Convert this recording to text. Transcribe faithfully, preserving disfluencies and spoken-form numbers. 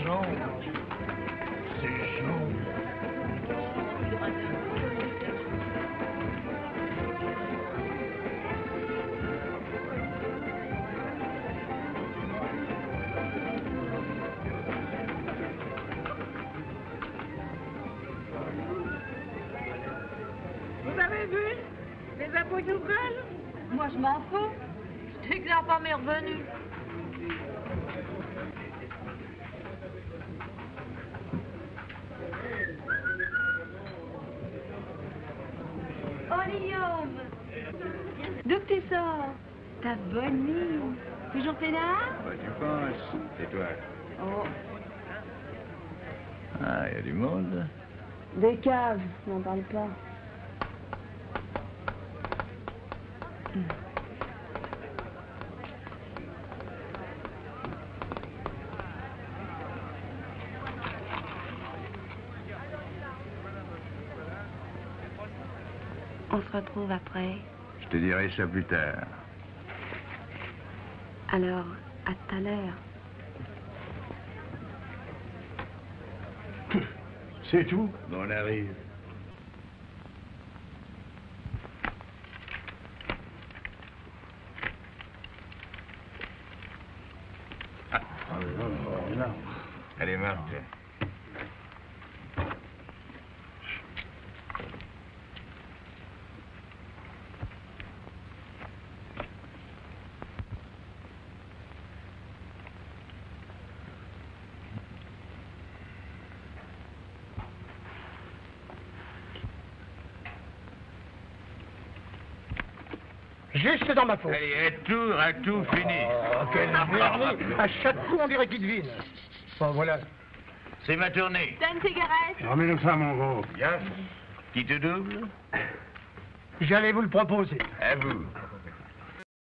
jaune. C'est jaune. Vous avez vu les impôts nouvelles? Moi, je m'en fous. Je déclare pas mes revenus. Oh, Guillaume! D'où que tu sors? Ta bonne mine. Toujours peinard? Bah, tu penses. C'est toi. Oh. Ah, il y a du monde. Des caves, n'en parle pas. On se retrouve après. Je te dirai ça plus tard. Alors, à tout à l'heure. C'est tout? Bon, on arrive. Ah. Oh, non. Allez, Marc. Juste dans ma faute. Allez, à tout, à tout fini. Oh, quelle merde. À chaque coup, on dirait qu'il devine. Bon, voilà. C'est ma tournée. T'as une cigarette? Ramène ça, mon gros. Bien. Qui te double? J'allais vous le proposer. À vous.